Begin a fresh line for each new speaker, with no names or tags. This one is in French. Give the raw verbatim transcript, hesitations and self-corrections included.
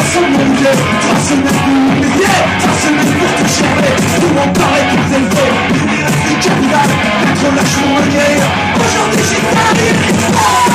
sans demander, trois semaines pour oublier, trois semaines pour te charmer. Tout le monde paraît plus élevé, une du capital, être lâchement à guerre. Aujourd'hui j'ai failli.